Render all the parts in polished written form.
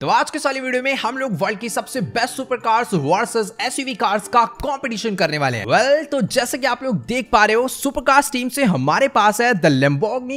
तो आज के साली वीडियो में हम लोग वर्ल्ड की सबसे best super cars versus SUV cars का कंपटीशन करने वाले हैं। तो जैसे कि आप लोग देख पा रहे हो, सुपर कार्स टीम से हमारे पास है द लैम्बोर्गिनी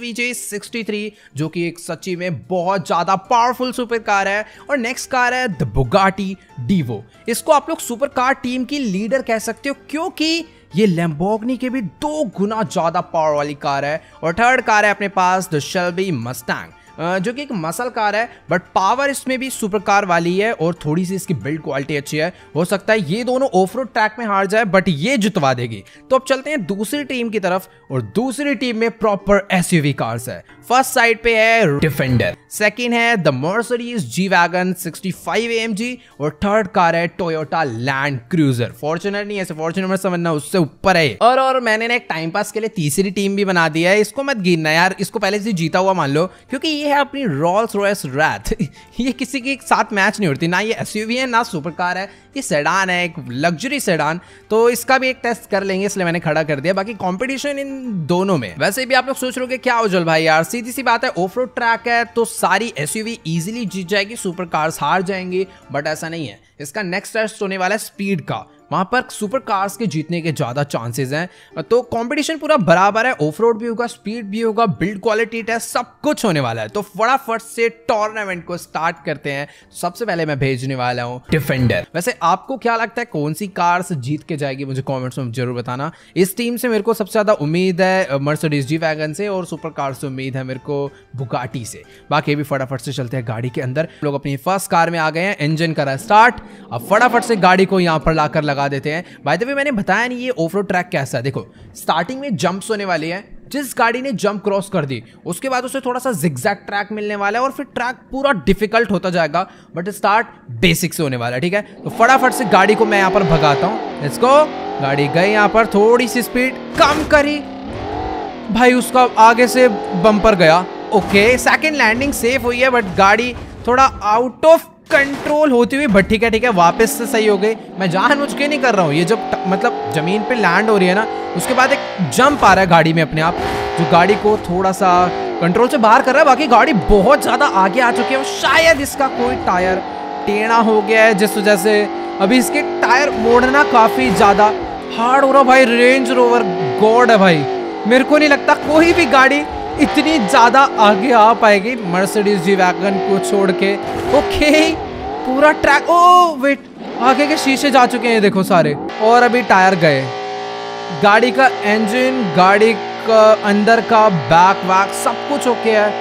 SVJ63 जो कि एक सच्ची में बहुत ज्यादा पावरफुल सुपर कार है। और नेक्स्ट कार है द बुगाटी डीवो। इसको आप लोग सुपर कार टीम की लीडर कह सकते हो क्योंकि ये लैम्बोर्गिनी के भी 2 गुना ज्यादा पावर वाली कार है। और थर्ड कार है अपने पास द शेल्बी मस्टैंग जो कि एक मसल कार है, बट पावर इसमें भी सुपर कार वाली है और थोड़ी सी इसकी बिल्ड क्वालिटी अच्छी है। हो सकता है ये दोनों ऑफ रोड ट्रैक में हार जाए, बट ये जितवा देगी। तो अब चलते हैं दूसरी टीम की तरफ, और दूसरी टीम में प्रॉपर एसयूवी कार्स है। फर्स्ट साइड पे है डिफेंडर, सेकंड है द मर्सिडीज G-Wagon 65 AMG और थर्ड कार है टोयोटा लैंड क्रूजर। फॉर्च्यूनर नहीं, ऐसे फॉर्च्यूनर में समझना, उससे ऊपर है। और मैंने ना एक टाइम पास के लिए तीसरी टीम भी बना दी है। इसको मत गिनना यार, इसको पहले से जीता हुआ मान लो, क्योंकि ये है अपनी रोल्स रॉयस रैथ। ये किसी के साथ मैच नहीं होती, ना ये एसयूवी है ना सुपर कार है, ये सेडान है, एक लग्जरी सेडान। तो इसका भी एक टेस्ट कर लेंगे, इसलिए मैंने खड़ा कर दिया। बाकी कंपटीशन इन दोनों में। वैसे भी आप लोग सोच रहे हो कि क्या उज्जवल भाई यार, सीधी सी बात है, ऑफ रोड ट्रैक है तो सारी एसयूवी इजीली जीत जाएगी, सुपर कार्स हार जाएंगी। बट ऐसा नहीं है, इसका नेक्स्ट टेस्ट होने वाला है स्पीड का। वहां पर सुपर कार्स के जीतने के ज्यादा चांसेस हैं। तो कंपटीशन पूरा बराबर है, ऑफ रोड भी होगा, स्पीड भी होगा, बिल्ड क्वालिटी टेस्ट, सब कुछ होने वाला है। तो फटाफट से टूर्नामेंट को स्टार्ट करते हैं। सबसे पहले मैं भेजने वाला हूं डिफेंडर। वैसे आपको क्या लगता है कौन सी कार जीत के जाएगी, मुझे कॉमेंट्स में जरूर बताना। इस टीम से मेरे को सबसे ज्यादा उम्मीद है मर्सिडीज G-Wagon से, और सुपर कार से उम्मीद है मेरे को बुगाटी से। बाकी भी फटाफट से चलते हैं गाड़ी के अंदर। लोग अपनी फर्स्ट कार में आ गए हैं, इंजन करा स्टार्ट। अब फटाफट से गाड़ी को यहाँ पर लाकर लगा देते हैं। बाय द वे मैंने बताया नहीं ये ऑफ रोड ट्रैक कैसा है। देखो स्टार्टिंग में जंप्स होने वाले हैं, जिस गाड़ी ने जंप क्रॉस कर दी उसके बाद उसे थोड़ा सा जिगजैग ट्रैक मिलने वाला है और फिर ट्रैक पूरा डिफिकल्ट होता जाएगा, बट स्टार्ट बेसिक से होने वाला है। ठीक है, तो फटाफट से गाड़ी को मैं यहाँ पर भगाता हूँ। Let's go. गाड़ी गई यहाँ पर, थोड़ी सी स्पीड कम करी भाई, उसका आगे से बम्पर गया। ओके, सेकंड लैंडिंग सेफ हुई है, बट गाड़ी थोड़ा आउट ऑफ कंट्रोल होती हुई, बट ठीक है, वापस से सही हो गई। मैं जानबूझ के नहीं कर रहा हूँ, ये जब मतलब जमीन पे लैंड हो रही है ना, उसके बाद एक जंप आ रहा है गाड़ी में अपने आप, जो गाड़ी को थोड़ा सा कंट्रोल से बाहर कर रहा है। बाकी गाड़ी बहुत ज्यादा आगे आ चुकी है, शायद इसका कोई टायर टेढ़ा हो गया है, जिस वजह से अभी इसके टायर मोड़ना काफी ज्यादा हार्ड हो रहा। भाई रेंज रोवर गॉड है भाई, मेरे को नहीं लगता कोई भी गाड़ी इतनी ज्यादा आगे आ पाएगी मर्सिडीज G-Wagon को छोड़ के। ओके, पूरा ट्रैक, ओ वेट, आगे के शीशे जा चुके हैं देखो सारे, और अभी टायर गए। गाड़ी का इंजन, गाड़ी का अंदर का बैक वैक सब कुछ ओके है,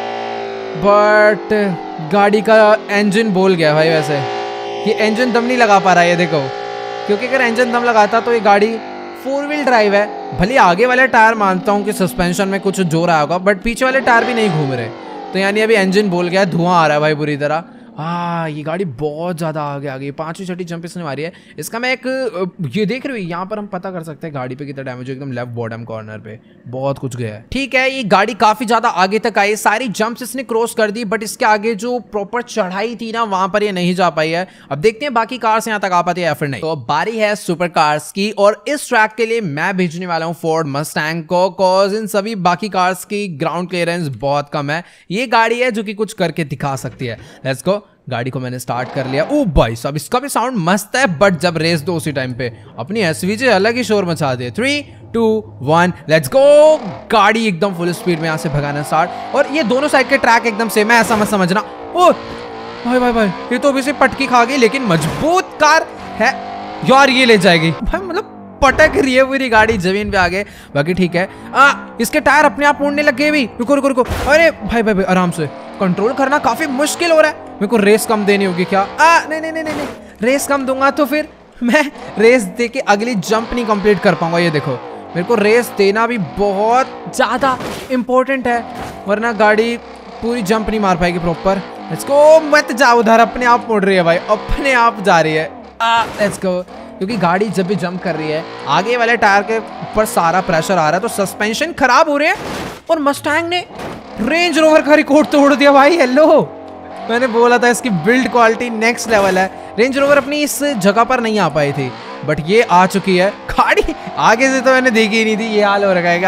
बट गाड़ी का इंजन बोल गया भाई। वैसे ये इंजन दम नहीं लगा पा रहा है, ये देखो, क्योंकि अगर इंजन दम लगाता तो ये गाड़ी 4 व्हील ड्राइव है। भले आगे वाले टायर मानता हूँ कि सस्पेंशन में कुछ जोर आया होगा, बट पीछे वाले टायर भी नहीं घूम रहे, तो यानी अभी इंजन बोल गया, धुआं आ रहा है भाई बुरी तरह। ये गाड़ी बहुत ज्यादा आगे आ गई, 5वीं 6वीं जंप इसने मारी है। इसका मैं एक ये देख रही हूँ, यहाँ पर हम पता कर सकते हैं गाड़ी पे कितना डैमेज है। एकदम लेफ्ट बॉटम कॉर्नर पे बहुत कुछ गया है। ठीक है, ये गाड़ी काफी ज्यादा आगे तक आई, सारी जंप्स इसने क्रॉस कर दी, बट इसके आगे जो प्रॉपर चढ़ाई थी ना, वहां पर ये नहीं जा पाई है। अब देखते हैं बाकी कार्स यहाँ तक आ पाती है या फिर नहीं। तो अब बारी है सुपर कार्स की, और इस ट्रैक के लिए मैं भेजने वाला हूँ फोर्ड मस्टैंग को, कॉज इन सभी बाकी कार्स की ग्राउंड क्लियरेंस बहुत कम है। ये गाड़ी है जो कि कुछ करके दिखा सकती है। Let's go. गाड़ी को मैंने स्टार्ट कर लिया। ओ भाई साहब, इसका भी साउंड मस्त है, बट जब रेस दो उसी टाइम पे अपनी एसवीजे अलग ही शोर मचा दे। 3, 2, 1 लेट्स गो। गाड़ी एकदम फुल स्पीड में यहाँ से भगाना स्टार्ट, और ये दोनों साइड के ट्रैक एकदम सेम है, ऐसा मत समझना। ओ भाई ये तो अभी से पटकी खा गई, लेकिन मजबूत कार है यार, ये ले जाएगी भाई। मतलब पटक रही है पूरी गाड़ी जमीन पे आगे। बाकी ठीक है, इसके टायर अपने आप मुड़ने लग गए भी। रुको। अरे भाई आराम से, कंट्रोल करना काफी मुश्किल हो रहा है। मेरे को रेस कम देनी होगी क्या? नहीं, रेस कम दूंगा तो फिर मैं रेस दे के अगली जंप नहीं कंप्लीट कर पाऊंगा। ये देखो, मेरे को रेस देना भी बहुत ज्यादा इंपॉर्टेंट है, वरना गाड़ी पूरी जंप नहीं मार पाएगी प्रॉपर। Let's go. मत जा उधर, अपने आप मुड़ रही है भाई, अपने आप जा रही है। Let's go. क्योंकि गाड़ी जब भी जंप कर रही है, आगे वाले टायर के ऊपर सारा प्रेशर आ रहा है, तो सस्पेंशन खराब हो रहे हैं। और मस्टैंग ने रेंज रोवर का रिकॉर्ड तोड़ दिया भाई। हेलो, मैंने बोला था इसकी बिल्ड क्वालिटी नेक्स्ट लेवल है। रेंज रोवर अपनी इस जगह पर नहीं आ पाई थी, बट ये आ चुकी है। गाड़ी आगे से तो मैंने देखी ही नहीं थी, ये हाल हो रखा है क्या।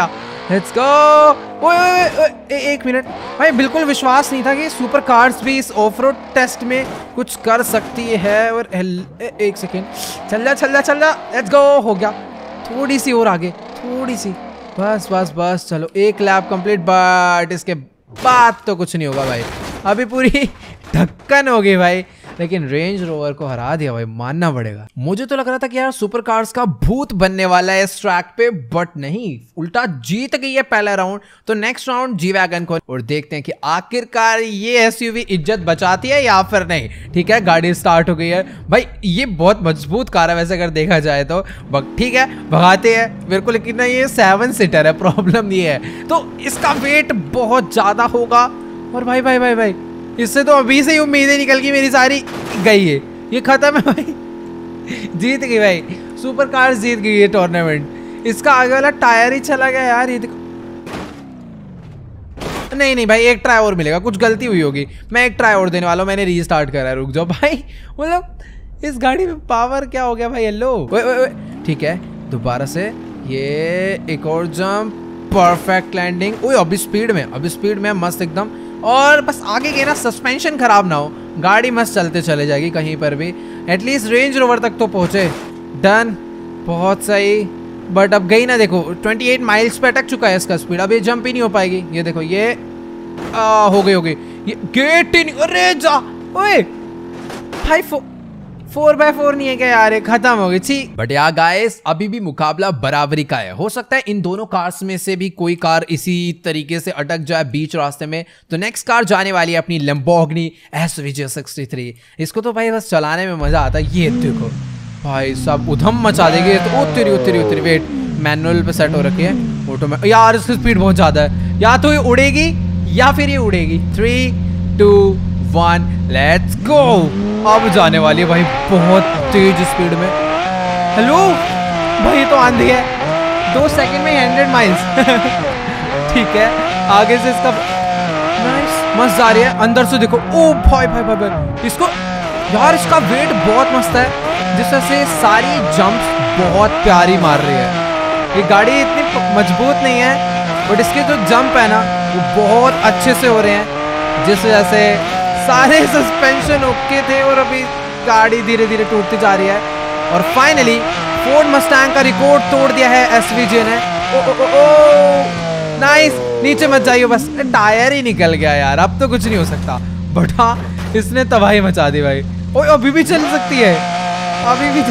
Let's go. ओए एक मिनट भाई, बिल्कुल विश्वास नहीं था कि सुपर कार्स भी इस ऑफ रोड टेस्ट में कुछ कर सकती है। और एक सेकेंड, चल जा। लेट्स गो, हो गया। थोड़ी सी और आगे, थोड़ी सी, बस। चलो एक लैप कंप्लीट, बट इसके बाद तो कुछ नहीं होगा भाई। अभी पूरी ढक्कन हो गई भाई, लेकिन रेंज रोवर को हरा दिया भाई, मानना पड़ेगा। मुझे तो लग रहा था कि यार सुपर कार्स का भूत बनने वाला है इस ट्रैक पे, बट नहीं, उल्टा जीत गई है पहला राउंड। तो नेक्स्ट राउंड जी वैगन को, और देखते हैं कि आखिरकार ये एसयूवी इज्जत बचाती है या फिर नहीं। ठीक है, गाड़ी स्टार्ट हो गई है भाई। ये बहुत मजबूत कार है वैसे अगर देखा जाए तो, बट ठीक है भगाते हैं मेरे को। लेकिन ना ये 7 सीटर है, प्रॉब्लम ये है, तो इसका वेट बहुत ज्यादा होगा। और भाई इससे तो अभी से ही उम्मीदें निकल गई मेरी सारी, गई है ये, खत्म है भाई। जीत गई भाई, सुपर कार्स जीत गई ये टूर्नामेंट। इसका आगे वाला टायर ही चला गया यार, ये देखो। नहीं भाई, एक ट्राई और मिलेगा, कुछ गलती हुई होगी। मैं एक ट्राई और देने वाला हूँ, मैंने रीस्टार्ट करा है, रुक जाओ भाई। मतलब इस गाड़ी में पावर क्या हो गया भाई। हेलो, ठीक है, दोबारा से ये एक और जंप, परफेक्ट लैंडिंग। ओए अभी स्पीड में मस्त एकदम। और बस आगे के ना सस्पेंशन खराब ना हो, गाड़ी मस्त चलते चले जाएगी कहीं पर भी। एटलीस्ट रेंज रोवर तक तो पहुंचे, डन, बहुत सही। बट अब गई ना, देखो 28 माइल्स पे अटक चुका है इसका स्पीड। अब ये जंप ही नहीं हो पाएगी। ये देखो, ये हो गई ये गेट ही नहीं। अरे जा, ओए भाई 4x4 नहीं है क्या यार, खत्म हो गई छी। बट यार गाइस, अभी भी मुकाबला बराबरी का है। हो सकता है इन दोनों कार्स में से भी कोई कार इसी तरीके से अटक जाए बीच रास्ते में। तो नेक्स्ट कार जाने वाली है अपनी लैम्बोर्गिनी SVJ63। इसको तो भाई बस चलाने में मजा आता है। ये देखो भाई, सब उधम मचा देगी। तो उतरी वेट, मैनुअल पे सेट हो रखी है, ऑटो में। यार इसकी स्पीड बहुत ज्यादा है, या तो ये उड़ेगी या फिर ये उड़ेगी। 3, 2, 1, लेट्स गो। अब जाने वाली है भाई बहुत तेज स्पीड में। हेलो भाई, तो आंधी है, 2 सेकंड में 100 माइल्स। ठीक है, आगे से इसका मस्त जा रही है, अंदर से देखो। ओ भाई इसको यार, इसका वेट बहुत मस्त है, जिस वजह से सारी जंप्स बहुत प्यारी मार रही है। ये गाड़ी इतनी मजबूत नहीं है, बट इसके जो जंप है ना वो बहुत अच्छे से हो रहे हैं, जिस वजह से सारे सस्पेंशन ओके थे। और अभी गाड़ी धीरे धीरे टूटती जा रही है। और फाइनली फोर्ड मस्टैंग का रिकॉर्ड तोड़ दिया है एसवीजे ने। नाइस, नीचे मत जाइए बस, टायर ही निकल गया यार, अब तो कुछ नहीं हो सकता। बट हाँ, इसने तबाही मचा दी भाई। ओए अभी भी चल सकती है, अभी भी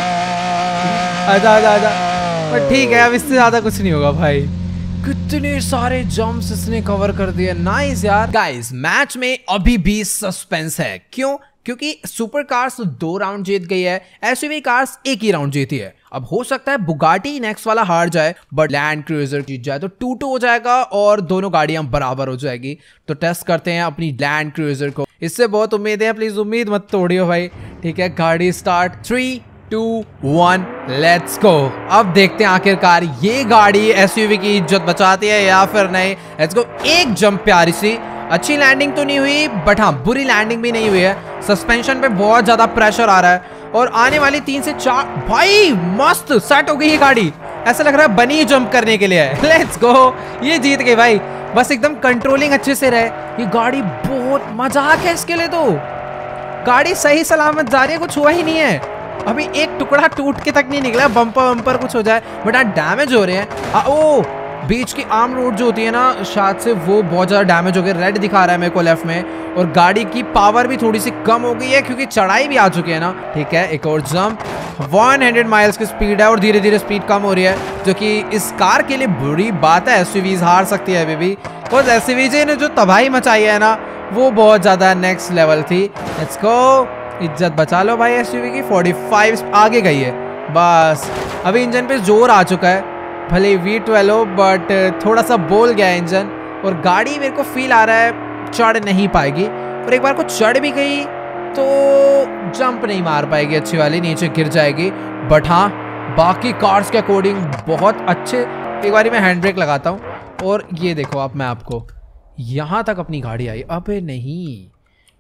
आजा। पर ठीक है, अब इससे ज्यादा कुछ नहीं होगा भाई। कितने सारे जंप्स इसने कवर कर दिए, नाइस यार। गाइस, मैच में अभी भी सस्पेंस है। क्यों? क्योंकि सुपर कार्स 2 राउंड जीत गई है, एसयूवी कार्स 1 ही राउंड जीती है। अब हो सकता है बुगाटी नेक्स्ट वाला हार जाए, बट लैंड क्रूजर जीत जाए तो 2-2 हो जाएगा और दोनों गाड़ियां बराबर हो जाएगी। तो टेस्ट करते हैं अपनी लैंड क्रूजर को, इससे बहुत उम्मीद है, प्लीज उम्मीद मत तोड़ियो भाई। ठीक है, गाड़ी स्टार्ट, 3, 2, 1, लेट्स गो। अब देखते हैं आखिरकार ये गाड़ी एसयूवी की इज्जत बचाती है या फिर नहीं। Let's go. एक जंप प्यारी सी, अच्छी लैंडिंग तो नहीं हुई, बट हाँ बुरी लैंडिंग भी नहीं हुई है। सस्पेंशन पे बहुत ज्यादा प्रेशर आ रहा है और आने वाली 3 से 4, भाई मस्त सेट हो गई ये गाड़ी। ऐसा लग रहा है बनी जंप करने के लिए है। लेट्स गो, ये जीत गई भाई। बस एकदम कंट्रोलिंग अच्छे से रहे, ये गाड़ी बहुत मजाक है इसके लिए। तो गाड़ी सही सलामत जा रही है, कुछ हुआ ही नहीं है। अभी एक टुकड़ा टूट के तक नहीं निकला, बम्पर कुछ हो जाए, बट हाँ डैमेज हो रहे हैं। ओ बीच की आर्म रोड जो होती है ना, शायद से वो बहुत ज्यादा डैमेज हो गया। रेड दिखा रहा है मेरे को लेफ्ट में, और गाड़ी की पावर भी थोड़ी सी कम हो गई है क्योंकि चढ़ाई भी आ चुकी है ना। ठीक है, एक और जंप, 100 माइल्स की स्पीड है और धीरे धीरे स्पीड कम हो रही है, जो कि इस कार के लिए बुरी बात है। एसयूवीज हार सकती है अभी भी, बिकॉज एसयूवीजे ने जो तबाही मचाई है ना, वो बहुत ज्यादा नेक्स्ट लेवल थी। लेट्स गो, इज्जत बचा लो भाई एसयूवी की। 45 आगे गई है बस। अभी इंजन पे जोर आ चुका है, भले V12 हो, बट थोड़ा सा बोल गया है इंजन। और गाड़ी मेरे को फील आ रहा है चढ़ नहीं पाएगी, और एक बार को चढ़ भी गई तो जंप नहीं मार पाएगी अच्छी वाली, नीचे गिर जाएगी। बट हाँ, बाकी कार्स के अकॉर्डिंग बहुत अच्छे। एक बारी मैं हैंड ब्रेक लगाता हूँ और ये देखो, अब मैं आपको यहाँ तक अपनी गाड़ी आई। अबे नहीं,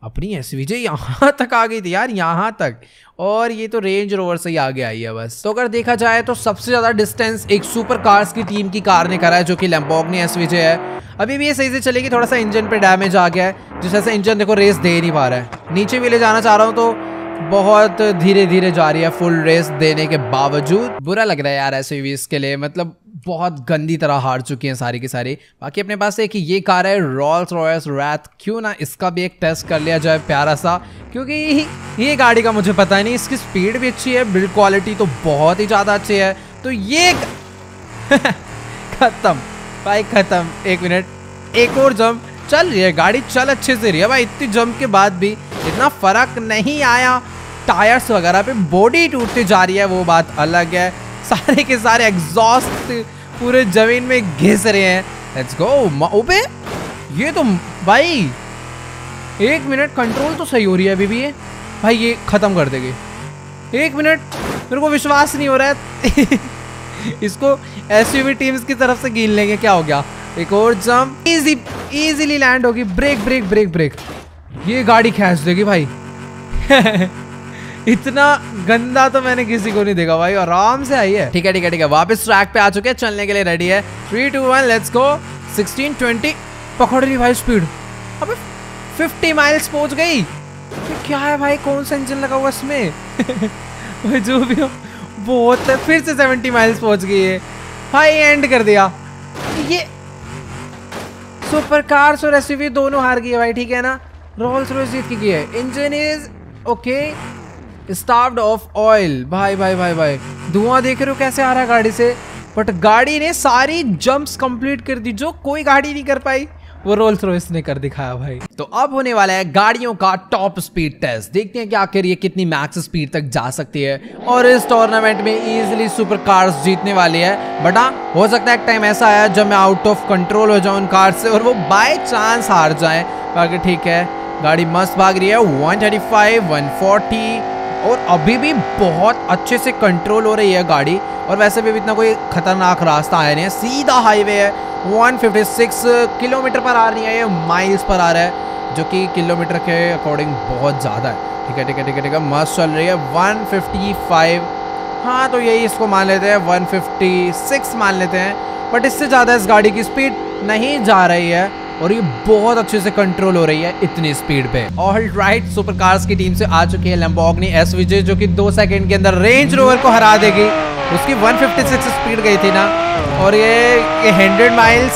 अपनी एसवीजे यहाँ तक आ गई थी यार, यहाँ तक। और ये तो रेंज रोवर से ही आगे आई है बस। तो अगर देखा जाए तो सबसे ज्यादा डिस्टेंस एक सुपर कार्स की टीम की कार ने करा है, जो कि लैम्बोर्गिनी एसवीजे है। अभी भी ये सही से चलेगी, थोड़ा सा इंजन पे डैमेज आ गया है, जिस वजह से इंजन देखो रेस दे नहीं पा रहा है। नीचे भी ले जाना चाह रहा हूँ तो बहुत धीरे धीरे जा रही है, फुल रेस देने के बावजूद। बुरा लग रहा है यार एसयूवीज के लिए, मतलब बहुत गंदी तरह हार चुकी हैं सारी की सारी। बाकी अपने पास एक ये कार है रोल्स रॉयस रैथ, क्यों ना इसका भी एक टेस्ट कर लिया जाए प्यारा सा, क्योंकि ये गाड़ी का मुझे पता नहीं। इसकी स्पीड भी अच्छी है, बिल्ड क्वालिटी तो बहुत ही ज़्यादा अच्छी है। तो ये खत्म भाई, खत्म। 1 मिनट, एक और जंप चल रही है गाड़ी, चल अच्छे से रही है भाई। इतनी जंप के बाद भी इतना फर्क नहीं आया। टायर्स वगैरह पे बॉडी टूटती जा रही है, वो बात अलग है। सारे के सारे एग्जॉस्ट पूरे जमीन में घिस रहे हैं। Let's go. ओबे ये तो भाई 1 मिनट, कंट्रोल तो सही हो रही है अभी भी ये भाई, ये खत्म कर देगी। 1 मिनट, मेरे को विश्वास नहीं हो रहा है। इसको एसयूवी टीम्स की तरफ से गिन लेंगे, क्या हो गया। एक और जंप, इजीली लैंड होगी। ब्रेक ब्रेक ब्रेक ब्रेक, ये गाड़ी खींच देगी भाई। इतना गंदा तो मैंने किसी को नहीं देखा भाई, आराम से आई है। ठीक है ठीक है ठीक है, वापस ट्रैक पे आ चुके हैं, चलने के लिए रेडी है। 3 2 1 लेट्स गो। 16 20 पकड़ रही भाई स्पीड। अबे 50 माइल्स पहुंच गई। तो क्या है भाई, कौन सा इंजन लगा हुआ इसमें। भाई जो भी हो बहुत है। फिर से 70 माइल्स पहुंच गई है भाई, एंड कर दिया। ये सुपर कार्स और एसयूवी दोनों हार गई है भाई, ठीक है ना। रोल्स रॉयस जीत की है। Engine is okay, starved of oil. भाई भाई भाई भाई, धुआं देख रहे हो कैसे आ रहा है गाड़ी से, बट गाड़ी ने सारी जंप्स कंप्लीट कर दी, जो कोई गाड़ी नहीं कर पाई, वो रोल्स रॉयस ने कर दिखाया भाई। तो अब होने वाला है गाड़ियों का टॉप स्पीड टेस्ट। देखते हैं कि आखिर ये कितनी मैक्स स्पीड तक जा सकती है, और इस टूर्नामेंट में इजीली सुपर कार्स जीतने वाली है। बट हाँ, हो सकता है एक टाइम ऐसा आया जब मैं आउट ऑफ कंट्रोल हो जाऊं उन कार से, और वो बाय चांस हार जाए। बाकी ठीक है, गाड़ी मस्त भाग रही है। 135 140, और अभी भी बहुत अच्छे से कंट्रोल हो रही है गाड़ी। और वैसे भी इतना कोई खतरनाक रास्ता आया नहीं है, सीधा हाईवे है। 156 किलोमीटर पर आ रही है, ये माइल्स पर आ रहा है, जो कि किलोमीटर के अकॉर्डिंग बहुत ज़्यादा है। ठीक है ठीक है ठीक है ठीक है, मस्त चल रही है। 155, हाँ तो यही इसको मान लेते हैं, 156 मान लेते हैं। बट इससे ज़्यादा इस गाड़ी की स्पीड नहीं जा रही है, और ये बहुत अच्छे से कंट्रोल हो रही है इतनी स्पीड पे। ऑल राइट, सुपर कार्स की टीम से आ चुकी है लैम्बोर्गिनी एसवीजे, जो कि 2 सेकंड के अंदर रेंज रोवर को हरा देगी। उसकी 156 स्पीड गई थी ना, और ये 100 माइल्स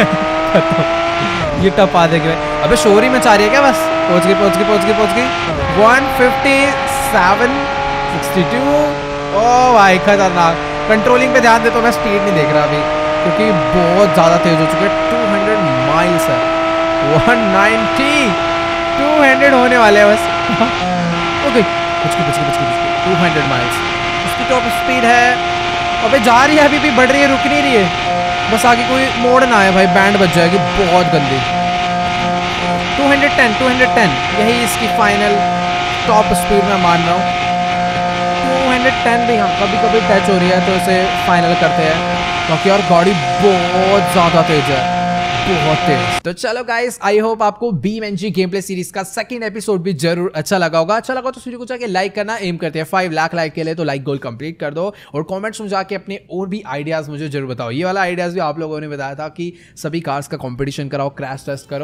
ये टप आ देगी। अबे शोरी में चाह रही है क्या, बस पहुंच गई पहुंच गई पहुंच गई पहुंच गई। 157 62, ओ भाई खतरनाक। कंट्रोलिंग पे ध्यान दे, तो मैं स्पीड नहीं देख रहा अभी, क्योंकि बहुत ज़्यादा तेज हो चुके हैं। 200 माइल्स है। 190 200 होने वाले हैं बस। ओके, कुछ 200 माइल्स उसकी टॉप स्पीड है। अबे जा रही है, अभी भी बढ़ रही है, रुक नहीं रही है। बस आगे कोई मोड़ ना आए भाई, बैंड बच जाएगी बहुत गंदी। 210 यही इसकी फाइनल टॉप स्पीड मैं मान रहा हूँ। 210 भी हाँ कभी कभी टच हो रही है, तो इसे फाइनल करते हैं। बाकी यार गाड़ी बहुत ज़्यादा तेज है, बहुत तेज। तो चलो गाइस, आई होप आपको BeamNG गेम प्ले सीरीज का सेकंड एपिसोड भी जरूर अच्छा लगा होगा। अच्छा लगा तो वीडियो को जाके लाइक करना, एम करते हैं 5 लाख लाइक के लिए, तो लाइक गोल कंप्लीट कर दो। और कमेंट्स में जाके अपने और भी आइडियाज मुझे जरूर बताओ। ये वाला आइडियाज भी आप लोगों ने बताया था कि सभी कार्स का कंपटीशन कराओ, क्रैश टेस्ट करो।